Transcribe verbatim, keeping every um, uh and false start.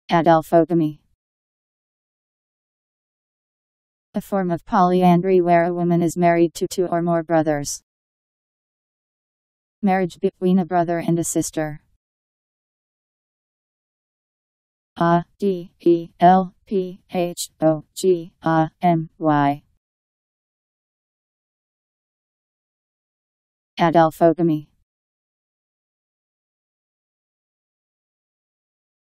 Adelphogamy. A form of polyandry where a woman is married to two or more brothers. Marriage between a brother and a sister. A D E L P H O G A M Y. Adelphogamy.